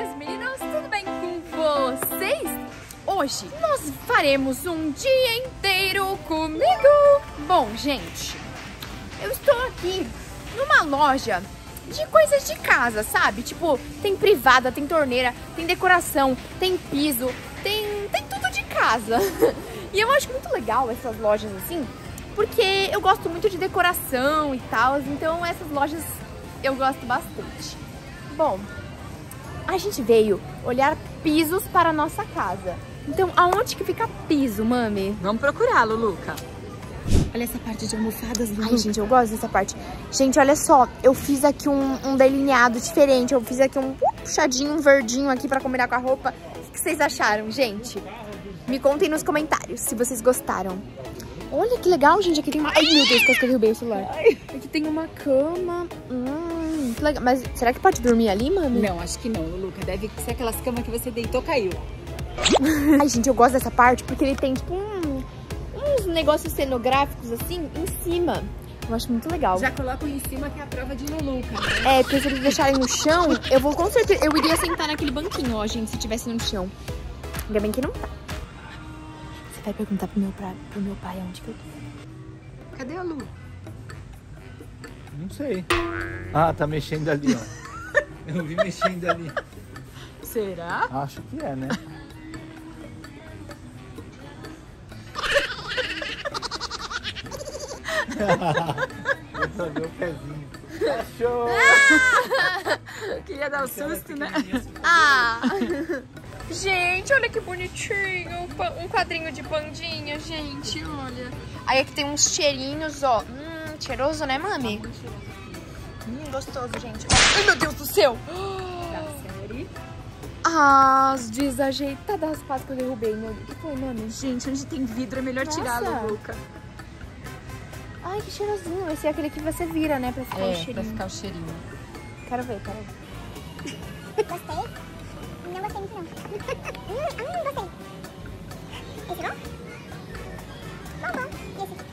meninas, meninos, tudo bem com vocês? Hoje nós faremos um dia inteiro comigo. Bom, gente, eu estou aqui numa loja de coisas de casa, sabe? Tipo, tem privada, tem torneira, tem decoração, tem piso, tem tudo de casa. E eu acho muito legal essas lojas assim, porque eu gosto muito de decoração e tal, então essas lojas eu gosto bastante. Bom, a gente veio olhar pisos para a nossa casa. Então, aonde que fica piso, mami? Vamos procurá-lo, Luca. Olha essa parte de almofadas, Luca. Ai, gente, eu gosto dessa parte. Gente, olha só, eu fiz aqui um delineado diferente. Eu fiz aqui um puxadinho, um verdinho aqui pra combinar com a roupa. O que vocês acharam, gente? Me contem nos comentários se vocês gostaram. Olha que legal, gente. Aqui tem uma... Ai, meu Deus, quase que eu derrubei o celular. Aqui tem uma cama. Que legal. Mas será que pode dormir ali, mami? Não, acho que não, Luca. Deve ser aquelas camas que você deitou, caiu. Ai, gente, eu gosto dessa parte porque ele tem, tipo, uns negócios cenográficos, assim, em cima. Eu acho muito legal. Já colocam em cima que é a prova de no Luca, né? É, porque se eles deixarem no chão, eu vou com certeza... Eu iria sentar naquele banquinho, ó, gente, se tivesse no chão. Ainda bem que não tá. Você vai perguntar pro meu pai onde que eu tô. Cadê a Lu? Não sei. Ah, tá mexendo ali, ó. Eu vi mexendo ali. Será? Acho que é, né? Eu só dei o pezinho. Achou! Eu queria dar um susto, né? Ah! Gente, olha que bonitinho. Um quadrinho de pandinha, gente, olha. Aí aqui tem uns cheirinhos, ó. Cheiroso, né, mami? Gostoso, gente. Ai, meu Deus do céu! As desajeitadas quase que eu derrubei, meu Deus. O que foi, mami? Gente, onde tem vidro é melhor tirá-lo, Luca. Ai, que cheirosinho. Esse é aquele que você vira, né? Pra ficar o cheirinho. Pra ficar o cheirinho. Quero ver. Gostei? Não gostei muito, não. Gostei. Esse não? Bom. E esse?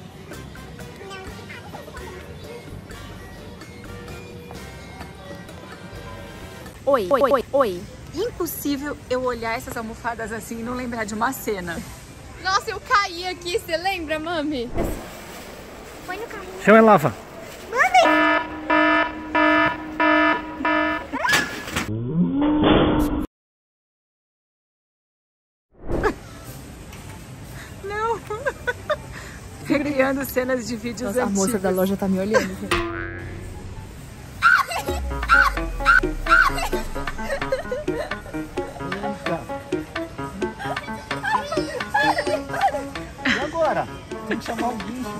Não. Oi. Impossível eu olhar essas almofadas assim e não lembrar de uma cena. Nossa, eu caí aqui. Você lembra, mami? Foi no carro. Chama lava. Não. Criando cenas de vídeos Nossa, a antigos. moça da loja tá me olhando, gente. E agora? Tem que chamar o bicho.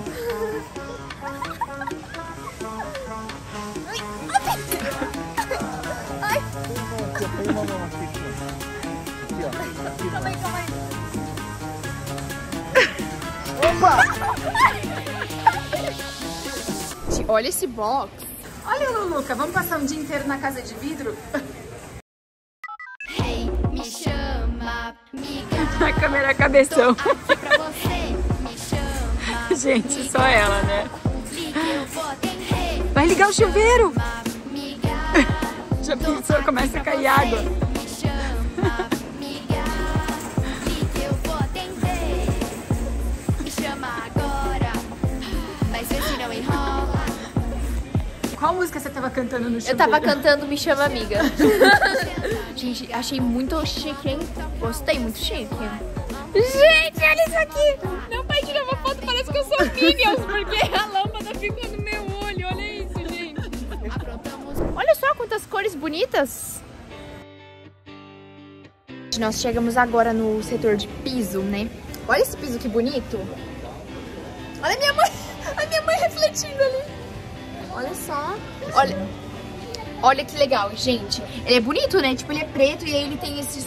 Põe uma mão aqui, aqui, ó. Calma aí. Opa! Olha esse box. Olha, Luca, vamos passar um dia inteiro na casa de vidro? Hey, me chama, amiga. A câmera cabeção. Pra você, me chama. Gente, só ela, né? Liga, eu vou atender. Vai ligar o chuveiro. Amiga, Já pensou, começa a cair água. me chama, amiga. Liga, eu vou atender. Me chama agora. Mas vê se não enrola. Qual música você tava cantando no chuveiro? Eu tava cantando Me Chama Amiga. Gente, achei muito chique, hein? Gostei, muito chique. Gente, olha isso aqui! Meu pai tirou uma foto, parece que eu sou Minions, porque a lâmpada ficou no meu olho. Olha isso, gente. Olha só quantas cores bonitas. Nós chegamos agora no setor de piso, né? Olha esse piso que bonito. Olha a minha mãe refletindo ali. Olha só. Olha que legal, gente. Ele é bonito, né? Tipo, ele é preto e aí ele tem esses...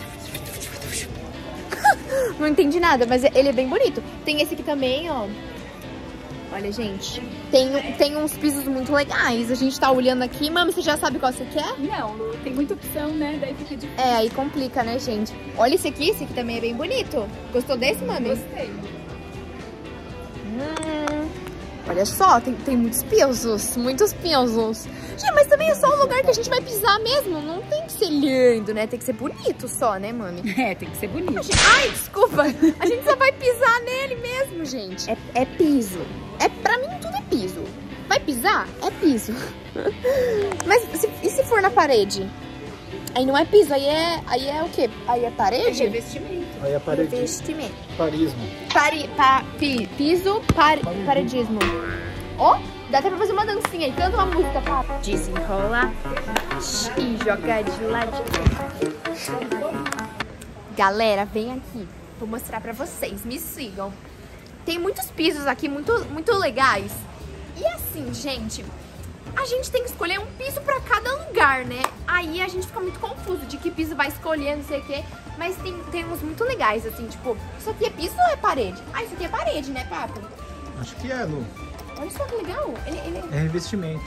Não entendi nada, mas ele é bem bonito. Tem esse aqui também, ó. Olha, gente. Tem uns pisos muito legais. A gente tá olhando aqui. Mami, você já sabe qual você quer? Não, Lu, tem muita opção, né? Daí fica difícil. É, aí complica, né, gente? Olha esse aqui também é bem bonito. Gostou desse, mami? Gostei. Olha só, tem muitos pisos, muitos pisos. Gente, mas também é só um lugar que a gente vai pisar mesmo. Não tem que ser lindo, né? Tem que ser bonito só, né, mami? É, tem que ser bonito. Ai, desculpa. A gente só vai pisar nele mesmo, gente. É piso. Pra mim tudo é piso. Vai pisar? É piso. Mas e se for na parede? Aí não é piso, aí é o quê? Aí é parede? É revestimento. Aí a parede. Revestimento. Parismo. Piso, paredismo. Ó, dá até pra fazer uma dancinha aí. Canta uma música, papo. Desenrola e joga de ladinho. Galera, vem aqui. Vou mostrar pra vocês. Me sigam. Tem muitos pisos aqui, muito legais. E assim, gente, a gente tem que escolher um piso pra cada lugar, né? Aí a gente fica muito confuso de que piso vai escolher, não sei o quê. Mas tem uns muito legais, assim, tipo, isso aqui é piso ou é parede? Ah, isso aqui é parede, né, papo? Acho que é, Lu. Olha só que legal. Ele... É revestimento.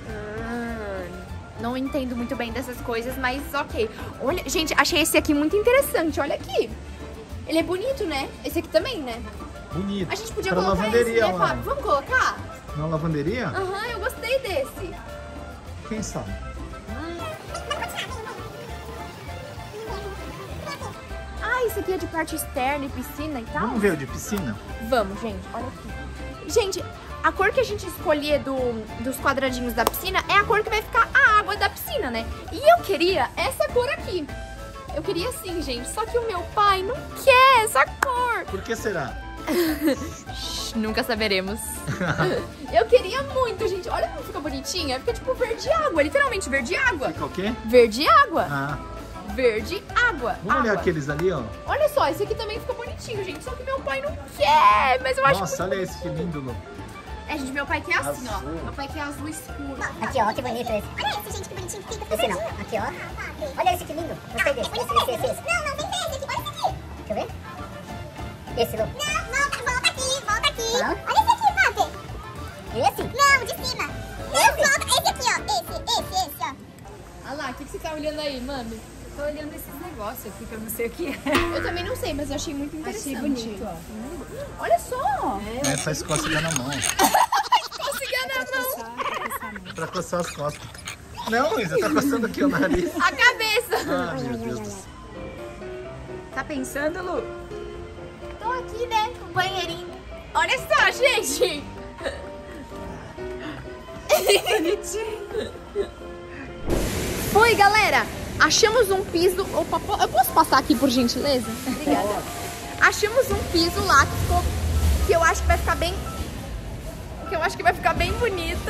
Não entendo muito bem dessas coisas, mas ok. Olha, gente, achei esse aqui muito interessante. Olha aqui. Ele é bonito, né? Esse aqui também, né? Bonito. A gente podia Pra colocar esse, lavanderia né, lá. Fábio? Vamos colocar? Na lavanderia? Aham, eu gostei desse. Quem sabe? Ah, esse aqui é de parte externa e piscina e tal? Vamos ver o de piscina? Vamos, gente. Olha aqui. Gente, a cor que a gente escolher dos quadradinhos da piscina é a cor que vai ficar a água da piscina, né? E eu queria essa cor aqui. Eu queria assim, gente. Só que o meu pai não quer essa cor. Por que será? Nunca saberemos. Eu queria muito, gente. Olha como fica bonitinha. Fica tipo verde água, literalmente verde água. Fica o quê? Verde água. Ah, Verde água. vamos olhar água. aqueles ali, ó. Olha só, esse aqui também fica bonitinho, gente. Só que meu pai não quer. Mas eu acho Nossa, olha esse que lindo, Lu. É, gente, meu pai quer assim, ó. Azul. Meu pai quer azul escuro. Aqui, ó, que bonito esse. Olha esse, gente, que bonitinho que fica. Esse não. Aqui, ó. Olha esse que lindo. Gostei desse. Esse. Não, tem esse aqui. Olha esse aqui. Deixa eu ver. Esse, Lu. Não, volta aqui. Qual? Olha esse aqui, Papi. Esse? Não, de cima. Não, volta. Esse aqui, ó. Esse, ó. Olha lá, o que você tá olhando aí, mami? Tô olhando esses negócios aqui que eu não sei o que é. Eu também não sei, mas eu achei muito interessante. Achei bonito, ó. Olha só. É, faz cócega na mão. Consegui na mão. Pra coçar as costas. Não, Luísa, tá coçando aqui o nariz. A cabeça. Ah, meu Deus do céu. Tá pensando, Lu? Tô aqui, né, com o banheirinho. Olha só, gente. Foi, galera. Achamos um piso. Opa, eu posso passar aqui, por gentileza? Obrigada. Achamos um piso lá que ficou... Que eu acho que vai ficar bem... Que eu acho que vai ficar bem bonito.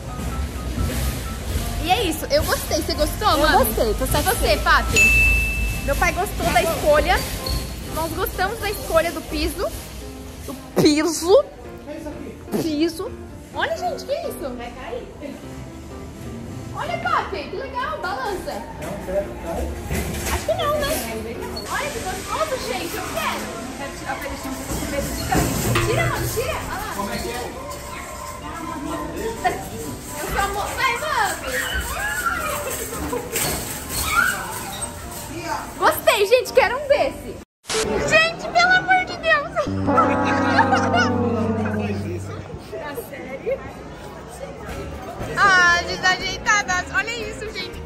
E é isso. Eu gostei. Você gostou, mano? Eu gostei, tô satisfeita. Você, Paty? Meu pai gostou da escolha. Nós gostamos da escolha do piso. Do piso. Piso. Olha, gente, que é isso? Vai cair. Olha, Paty, que legal, balança. Acho que não, né? Olha que gostoso, gente, eu quero. Tira, mano, tira. Olha lá. Como é que é? Eu sou amor. Vai, mami. Gostei, gente, quero um desse. Gente, pelo amor de Deus. Ah, desajeitadas. Olha isso, gente.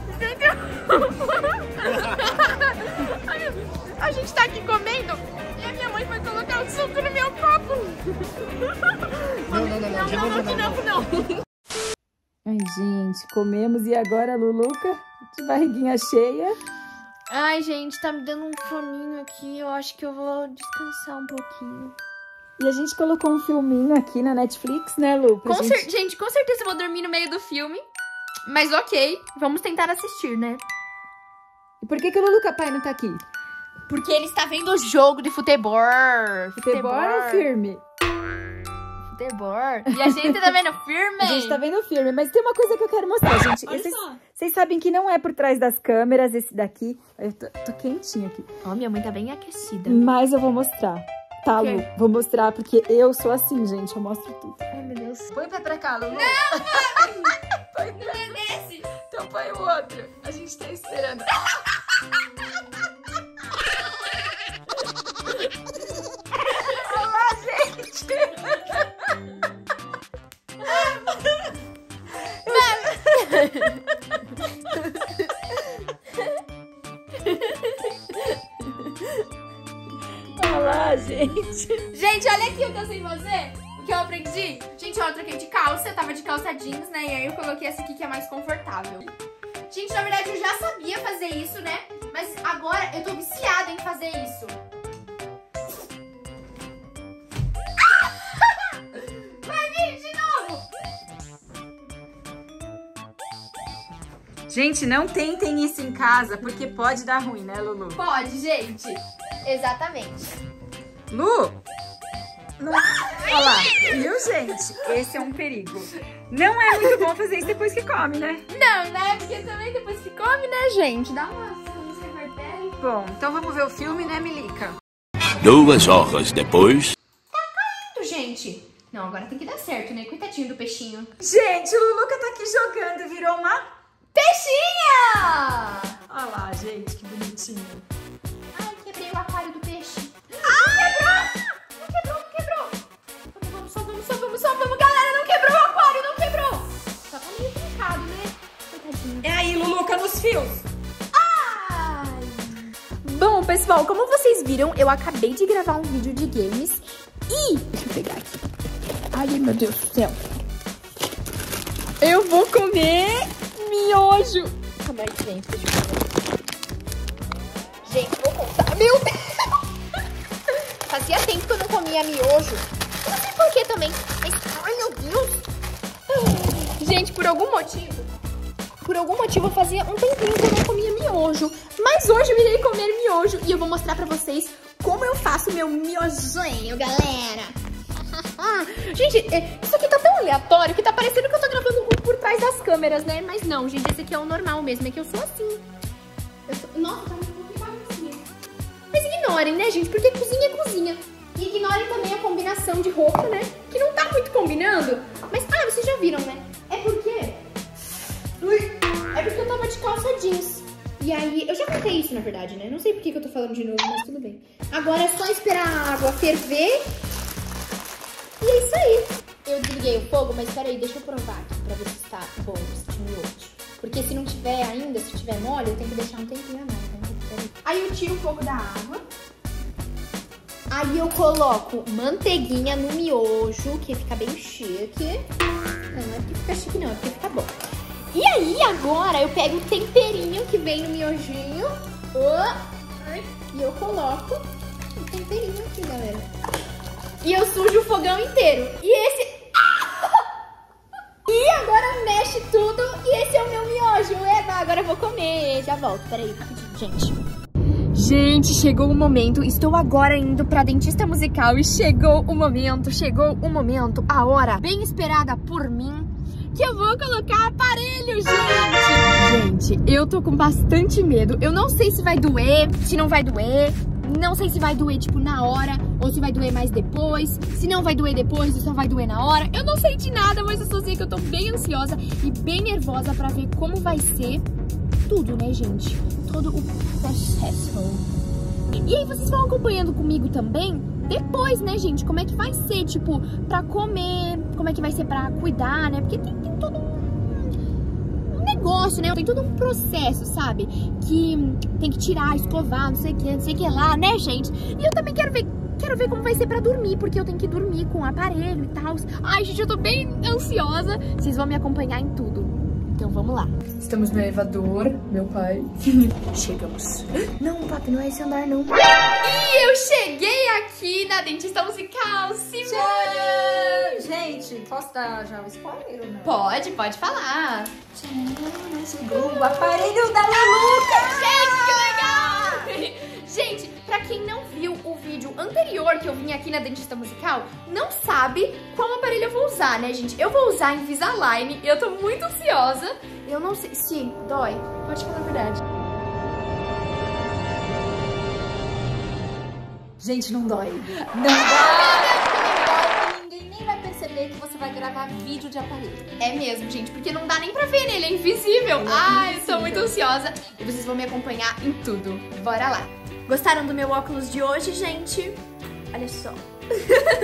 A gente tá aqui comendo e a minha mãe foi colocar o suco no meu copo. Não. Ai, gente, comemos e agora, Luluca? De barriguinha cheia. Ai, gente, tá me dando um soninho aqui. Eu acho que eu vou descansar um pouquinho. E a gente colocou um filminho aqui na Netflix, né, Lu? Pra Gente, com certeza eu vou dormir no meio do filme. Mas ok, vamos tentar assistir, né? E por que o Luluca pai não tá aqui? Porque ele está vendo o jogo de futebol. Futebol ou filme? Futebol. E a gente tá vendo filme. A gente tá vendo o filme, mas tem uma coisa que eu quero mostrar, gente. Vocês sabem que não é por trás das câmeras esse daqui. Eu tô quentinha aqui. Ó, minha mãe tá bem aquecida. Mas eu vou mostrar. Tá, Lu? Vou mostrar, porque eu sou assim, gente. Eu mostro tudo. Ai, meu Deus. Põe o pé pra cá, Lu. Não, mãe! Não é nesse. Então põe o outro. A gente tá esperando. Olha lá, gente. Olha lá, gente. Gente, olha aqui o que eu sei fazer. O que eu aprendi. Gente, ó, eu troquei de calça. Eu tava de calça jeans, né? E aí eu coloquei essa aqui que é mais confortável. Gente, na verdade eu já sabia fazer isso, né? Mas agora eu tô viciada em fazer isso. Vai vir de novo. Gente, não tentem isso em casa, porque pode dar ruim, né, Lulu? Pode, gente. Exatamente. Lu! Não... Olha lá, viu, gente? Esse é um perigo. Não é muito bom fazer isso depois que come, né? Não, né? Porque também depois que come, né, gente? Dá uns revertério. Bom, então vamos ver o filme, né, Milica? 2 horas depois. Gente, não, agora tem que dar certo, né? Coitadinho do peixinho. Gente, o Luluca tá aqui jogando, virou uma... Peixinha! Olha lá, gente, que bonitinho. Ai, quebrei o aquário do peixe. Quebrou! Não quebrou. Só vamos, galera. Não quebrou o aquário, não quebrou. Só tá meio trincado, né? Coitadinho. É aí, Luluca, nos fios. Ai. Bom, pessoal, como vocês viram, eu acabei de gravar um vídeo de games e... Deixa eu pegar aqui. Ai, meu Deus do céu. Eu vou comer miojo. Calma aí, gente, deixa eu ver. Gente, vou contar. Meu Deus! Fazia tempo que eu não comia miojo. Eu não sei por que também. Mas, ai, meu Deus. Gente, por algum motivo fazia um tempinho que eu não comia miojo. Mas hoje eu irei comer miojo e eu vou mostrar pra vocês como eu faço meu miojinho, galera. Gente, isso aqui tá tão aleatório que tá parecendo que eu tô gravando por trás das câmeras, né? Mas não, gente, esse aqui é o normal mesmo, é que eu sou assim. Nossa, tá um pouco baguncinha. Mas ignorem, né, gente? Porque cozinha é cozinha. E ignorem também a combinação de roupa, né? Que não tá muito combinando. Mas, vocês já viram, né? É porque eu tava de calça jeans. E aí, eu já contei isso, na verdade, né? Não sei por que eu tô falando de novo, mas tudo bem. Agora é só esperar a água ferver. E é isso aí. Eu desliguei o fogo, mas peraí, deixa eu provar aqui pra ver se tá bom esse miojo. Porque se não tiver ainda, se tiver mole, eu tenho que deixar um tempinho a mais, né? Aí eu tiro um pouco da água. Aí eu coloco manteiguinha no miojo, que fica bem chique. Não é porque fica chique não, é porque fica bom. E aí agora eu pego o temperinho que vem no miojinho. E eu coloco o temperinho aqui, galera. E eu sujo o fogão inteiro. E esse... E agora mexe tudo. E esse é o meu miojo. Eba, agora eu vou comer. Já volto. Peraí, rapidinho, gente. Gente, chegou o momento. Estou agora indo pra dentista musical. E chegou o momento, a hora bem esperada por mim, que eu vou colocar aparelho, gente. Gente, eu tô com bastante medo. Eu não sei se vai doer, se não vai doer. Não sei se vai doer, tipo, na hora, ou se vai doer mais depois. Se não vai doer depois, ou só vai doer na hora. Eu não sei de nada, mas eu só sei que eu tô bem ansiosa e bem nervosa pra ver como vai ser tudo, né, gente? Todo o processo. E aí vocês vão acompanhando comigo também depois, né, gente? Como é que vai ser, tipo, pra comer, como é que vai ser pra cuidar, né? Porque tem todo um negócio, né? Tem todo um processo, sabe? Que tem que tirar, escovar, não sei o que lá, né, gente? E eu também quero ver como vai ser pra dormir, porque eu tenho que dormir com o aparelho e tal. Ai, gente, eu tô bem ansiosa. Vocês vão me acompanhar em tudo. Então vamos lá. Estamos no elevador, meu pai. Chegamos. Não, papi, não é esse andar, não. E eu cheguei aqui na dentista musical, Simone! Gente, posso dar já o spoiler ou não? Pode falar. Chegou o aparelho da Luluca! Gente, que legal! Gente, pra quem não viu o vídeo anterior que eu vim aqui na dentista musical, não sabe qual aparelho eu vou usar, né, gente? Eu vou usar Invisalign e eu tô muito ansiosa. Eu não sei se dói. Pode falar a verdade. Gente, não dói. Não dói. Ninguém nem vai perceber que você vai gravar vídeo de aparelho. É mesmo, gente, porque não dá nem pra ver, né? Ele é invisível. Ai, eu tô muito ansiosa. E vocês vão me acompanhar em tudo. Bora lá. Gostaram do meu óculos de hoje, gente? Olha só.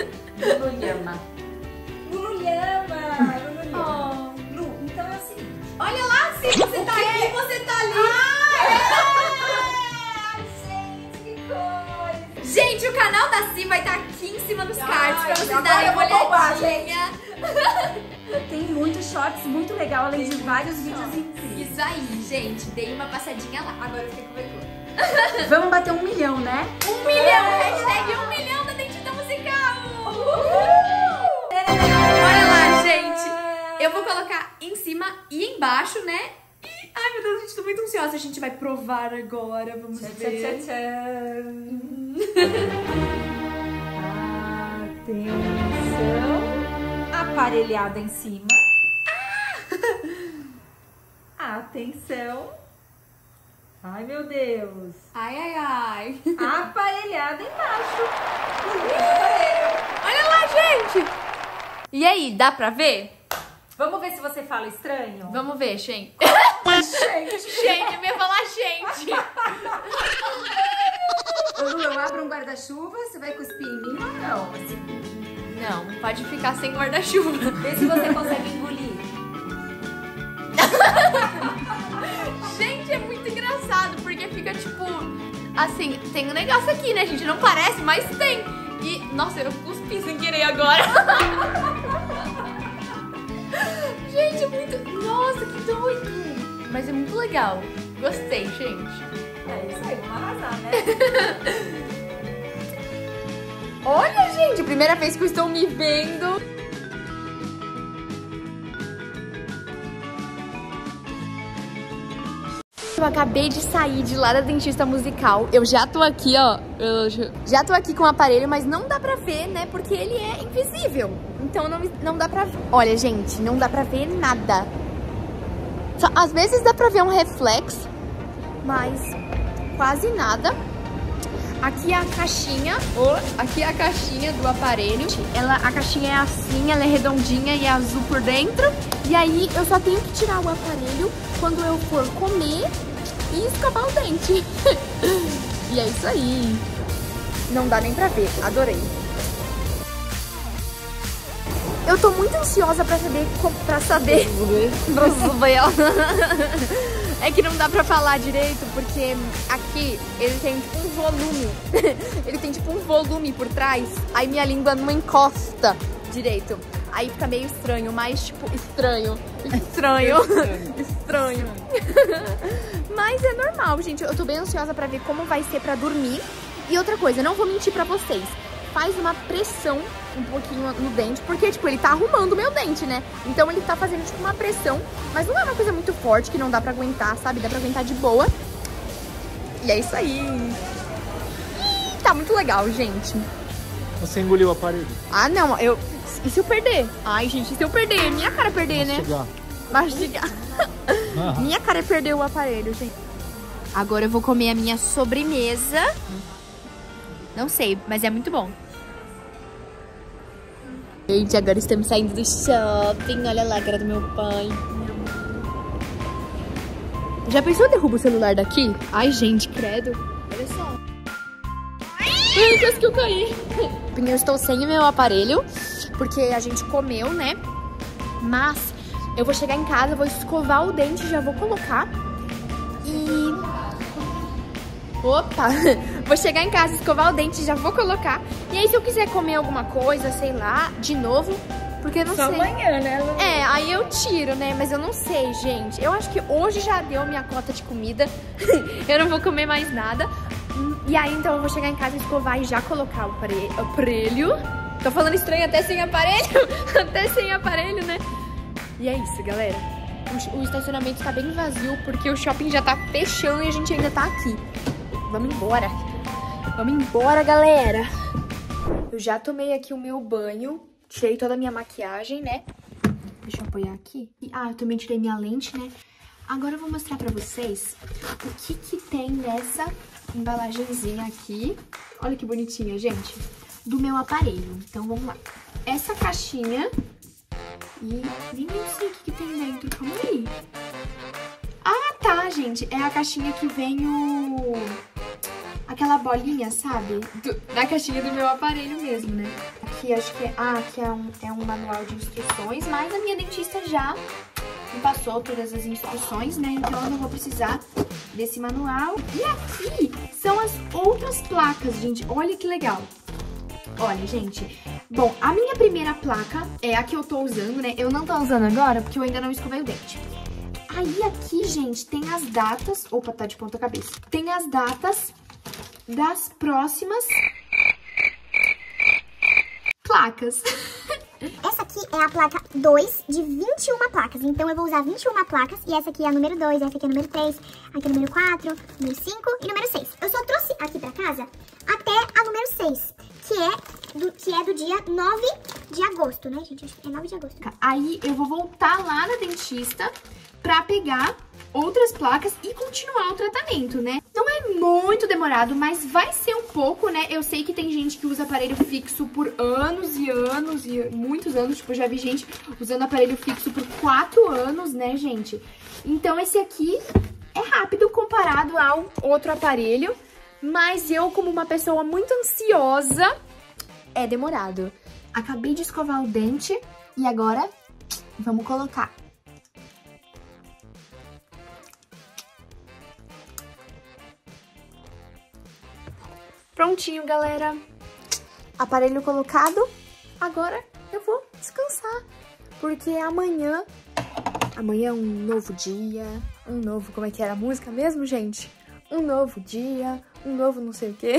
Lulu Lhama. Lulu Lhama. Lulu Lhama. Lu, então é o seguinte. Olha lá, se você tá aqui, você tá ali. Gente, que coisa. Gente, o canal da Si vai estar aqui em cima dos cards pra vocês agora darem eu uma vou roubar, olhadinha. Tem muitos shorts muito legal, além de vários vídeos incríveis. Isso aí, gente. Dei uma passadinha lá. Agora eu fiquei com vergonha. Vamos bater 1 milhão, né? 1 milhão! Hashtag 1 milhão da Dentista Musical! Olha lá, gente. Eu vou colocar em cima e embaixo, né? E... Ai, meu Deus, gente, tô muito ansiosa. A gente vai provar agora. Vamos ver. Atenção. Aparelhada em cima. Atenção. Ai, meu Deus. Ai, ai, ai. Aparelhada embaixo. Olha lá, gente. E aí, dá pra ver? Vamos ver se você fala estranho? Vamos ver, gente. Gente. Gente, eu ia falar gente. Ô, Lu, eu abro um guarda-chuva, você vai cuspir em mim ou não? Assim, Não, pode ficar sem guarda-chuva. vê se você consegue engolir. Gente, é muito engraçado, porque fica tipo... Assim, tem um negócio aqui, né, gente? Não parece, mas tem. E, nossa, eu cuspi sem querer agora. Gente, é muito... Nossa, que doido. Mas é muito legal. Gostei, gente. É isso aí, vamos arrasar, né? Olha, gente, primeira vez que eu estou me vendo. Eu acabei de sair de lá da Dentista Musical. Eu já tô aqui, ó. Eu já tô aqui com o aparelho, mas não dá pra ver, né? Porque ele é invisível. Então não dá pra ver. Olha, gente, não dá pra ver nada. Só, às vezes dá pra ver um reflexo, mas quase nada. Aqui é a caixinha, aqui é a caixinha do aparelho. A caixinha é assim, ela é redondinha e é azul por dentro. E aí eu só tenho que tirar o aparelho quando eu for comer e escovar o dente. E é isso aí. Não dá nem pra ver, adorei. Eu tô muito ansiosa pra saber. É que não dá pra falar direito, porque aqui ele tem tipo um volume. Ele tem tipo um volume por trás. Aí minha língua não encosta direito. Aí fica meio estranho, mas tipo, estranho. Mas é normal, gente. Eu tô bem ansiosa pra ver como vai ser pra dormir. E outra coisa, não vou mentir pra vocês. Faz uma pressão um pouquinho no dente, porque, tipo, ele tá arrumando o meu dente, né? Então ele tá fazendo, tipo, uma pressão, mas não é uma coisa muito forte, que não dá pra aguentar, sabe? Dá pra aguentar de boa. E é isso aí. Ih, tá muito legal, gente. Você engoliu o aparelho? Ah, não, e se eu perder? Ai, gente, e se eu perder? Minha cara é perder, né? Mastigar. Minha cara é perder o aparelho, gente. Agora eu vou comer a minha sobremesa. Não sei, mas é muito bom. Gente, agora estamos saindo do shopping. Olha lá, a cara do meu pai. Já pensou em derrubar o celular daqui? Ai, gente, credo. Olha só. Ai, quase que eu caí. Eu estou sem o meu aparelho, porque a gente comeu, né? Mas eu vou chegar em casa, vou escovar o dente, já vou colocar. E... Opa! Vou chegar em casa, escovar o dente, já vou colocar. E aí, se eu quiser comer alguma coisa, sei lá, de novo, porque eu não sei. Só amanhã, né, Lu? É, aí eu tiro, né? Mas eu não sei, gente. Eu acho que hoje já deu minha cota de comida. Eu não vou comer mais nada. E aí, então, eu vou chegar em casa, escovar e já colocar o aparelho. Tô falando estranho até sem aparelho. Até sem aparelho, né? E é isso, galera. O estacionamento tá bem vazio, porque o shopping já tá fechando e a gente ainda tá aqui. Vamos embora. Vamos embora, galera. Eu já tomei aqui o meu banho. Tirei toda a minha maquiagem, né? Deixa eu apoiar aqui. Ah, eu também tirei minha lente, né? Agora eu vou mostrar pra vocês o que tem nessa embalagenzinha aqui. Olha que bonitinha, gente. Do meu aparelho. Então, vamos lá. Essa caixinha. E nem sei o que tem dentro. Calma aí. Ah, tá, gente. É a caixinha que vem aquela bolinha, sabe? Da caixinha do meu aparelho mesmo, né? Aqui acho que é... Ah, aqui é um manual de instruções, mas a minha dentista já me passou todas as instruções, né? Então eu não vou precisar desse manual. E aqui são as outras placas, gente. Olha que legal. Olha, gente. Bom, a minha primeira placa é a que eu tô usando, né? Eu não tô usando agora porque eu ainda não escovei o dente. Aí aqui, gente, tem as datas... Opa, tá de ponta cabeça. Tem as datas das próximas placas. Essa aqui é a placa 2 de 21 placas. Então eu vou usar 21 placas. E essa aqui é a número 2, essa aqui é a número 3, aqui é a número 4, número 5 e número 6. Eu só trouxe aqui pra casa até a número 6, que é do dia 9 de agosto, né, gente? Acho que é 9 de agosto. Aí eu vou voltar lá na dentista pra pegar outras placas e continuar o tratamento, né? Não é muito demorado, mas vai ser um pouco, né? Eu sei que tem gente que usa aparelho fixo por anos e anos e muitos anos. Tipo, eu já vi gente usando aparelho fixo por 4 anos, né, gente? Então esse aqui é rápido comparado ao outro aparelho, mas eu, como uma pessoa muito ansiosa, é demorado. Acabei de escovar o dente e agora vamos colocar. Prontinho, galera. Aparelho colocado. Agora eu vou descansar, porque amanhã é um novo dia, um novo... Como é que era a música mesmo, gente? Um novo dia, um novo não sei o quê.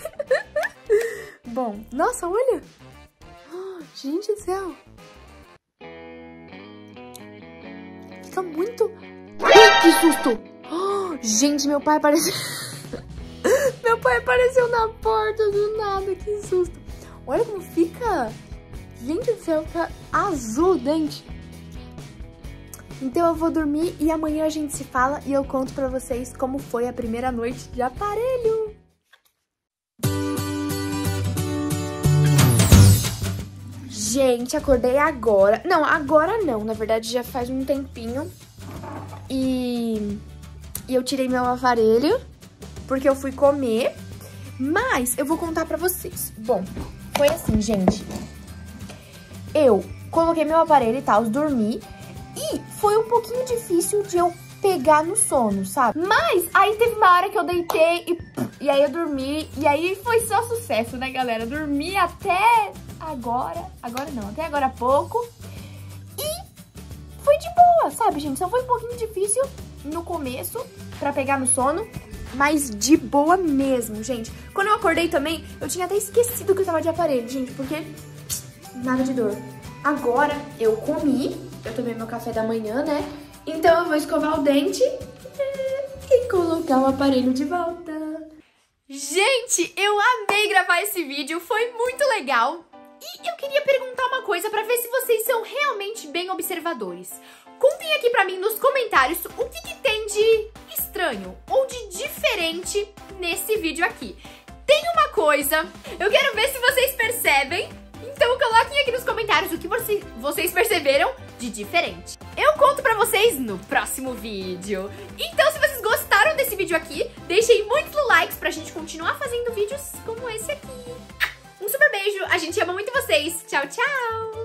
Bom, nossa, olha. Oh, gente do céu. Fica muito... Ai, que susto. Oh, gente, meu pai apareceu... Meu pai apareceu na porta do nada, que susto. Olha como fica. Gente do céu, fica azul o dente. Então eu vou dormir e amanhã a gente se fala e eu conto pra vocês como foi a primeira noite de aparelho. Gente, acordei agora. Não, agora não, na verdade já faz um tempinho. E eu tirei meu aparelho porque eu fui comer, mas eu vou contar pra vocês. Bom, foi assim, gente. Eu coloquei meu aparelho e tal, dormi, e foi um pouquinho difícil de eu pegar no sono, sabe? Mas aí teve uma hora que eu deitei e aí eu dormi, e aí foi só sucesso, né, galera? Dormi até agora não, até agora há pouco, e foi de boa, sabe, gente? Só foi um pouquinho difícil no começo pra pegar no sono, mas de boa mesmo, gente. Quando eu acordei também, eu tinha até esquecido que eu tava de aparelho, gente, porque nada de dor. Agora eu comi, eu tomei meu café da manhã, né? Então eu vou escovar o dente e colocar o aparelho de volta. Gente, eu amei gravar esse vídeo, foi muito legal. E eu queria perguntar uma coisa pra ver se vocês são realmente bem observadores. Contem aqui pra mim nos comentários o que tem de estranho ou de diferente nesse vídeo aqui. Tem uma coisa, eu quero ver se vocês percebem, então coloquem aqui nos comentários o que vocês perceberam de diferente. Eu conto pra vocês no próximo vídeo. Então se vocês gostaram desse vídeo aqui, deixem muitos likes pra gente continuar fazendo vídeos como esse aqui. Um super beijo, a gente ama muito vocês. Tchau, tchau!